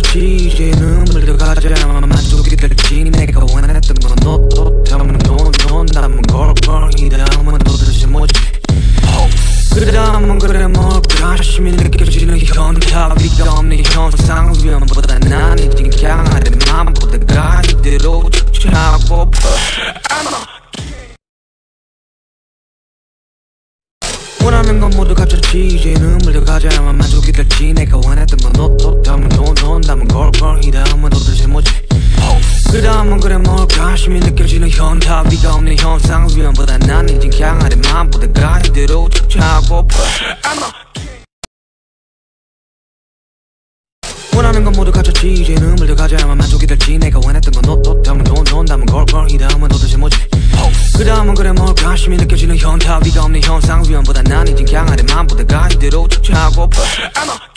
가졌지 이제는 물들어가자 만족이 될지 내가 원했던 건 너 다음은 넌 남은 걸 이 다음은 도대체 뭐지 그 다음은 그래 뭘까 심히 느껴지는 현타위가 없는 현상 위험보다 난 이제 강하는 마음보다가 이대로 쫓아오고 원하는 건 모두 갖췄지 이제는 물들어가자만 만족이 될지 내가 원했던 건 너 다음은 넌 남은 걸 이 다음은 도대체 뭐지 그 다음은 그래 뭘까 심히 느껴지는 현타위가 없는 현상 위험보다 난 이제 강하는 마음보다가 이대로 쫓아오고 원하는 건 모두 갖췄지 이제는 물들어가자만 만족이 될지 내가 원했던 건 너 다음은 넌 남은 걸 이 다음은 도대체 뭐지 그 다음은 그래 뭘까 심히 느껴지는 현타위가 없는 현상 위험보다 난 이제 강하는 마음보다가 이대로 쫓아오고